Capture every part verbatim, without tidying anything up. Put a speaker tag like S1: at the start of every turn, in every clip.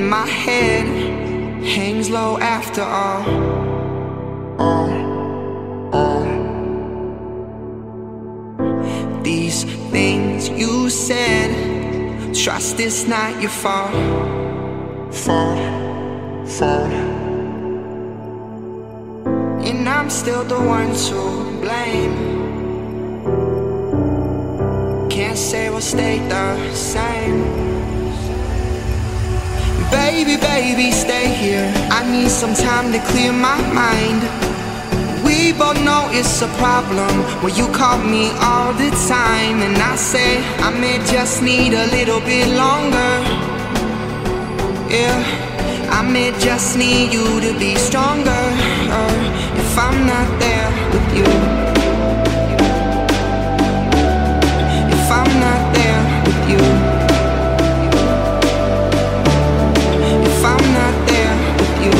S1: and my head hangs low after all. All, all. These things you said, trust is not your fault. Fault, fault. And I'm still the one to blame. Can't say we'll stay the same. Baby, baby, stay here. I need some time to clear my mind. We both know it's a problem when you call me all the time, and I say I may just need a little bit longer. Yeah, I may just need you to be stronger uh, if I'm not there with you. If I'm not there with you. If I'm not there with you.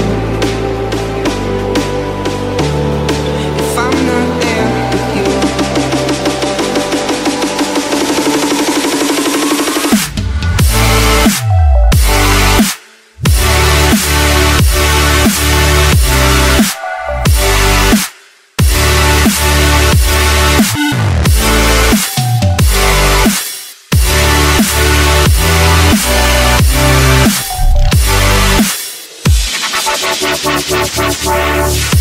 S1: If I'm not there with you.
S2: We'll be right back.